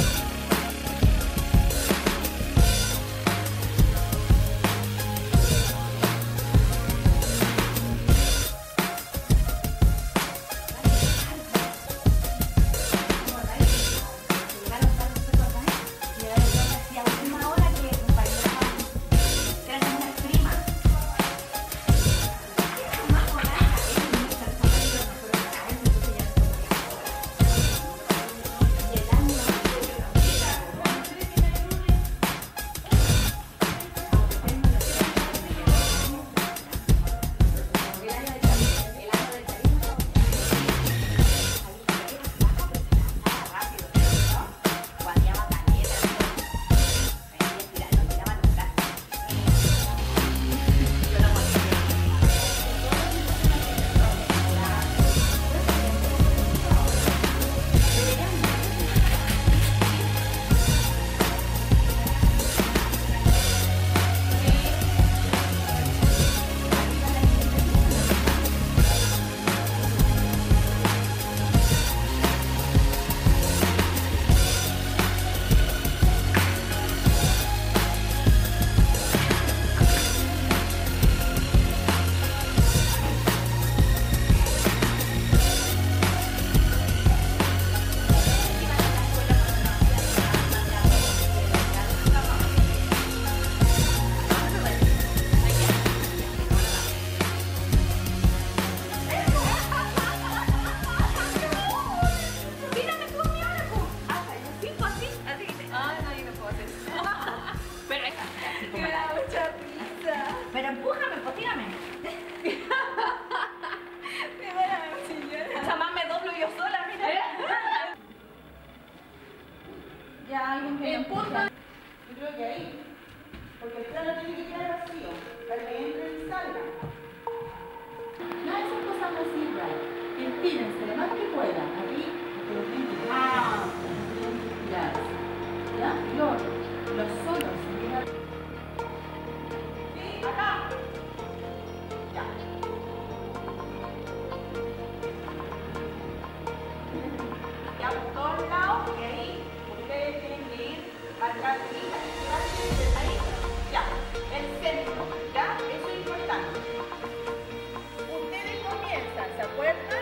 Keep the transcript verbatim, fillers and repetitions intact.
Pero empújame, pues tírame. Esa más me doblo yo sola, mira. Ya alguien que empuja. Yo creo que ahí. Porque el plano tiene que quedar vacío. Para que entre y salga. No esas cosas así, right. Estírense lo más que puedan. Aquí, porque lo tienen que ah, ya. ¿Ya? Los, los solos. Sí, acá. Ya. Ya por todos lados, y ahí ustedes tienen que ir atrás de mí, ahí, ya, el centro, ya, eso es importante. Ustedes comienzan, ¿se acuerdan?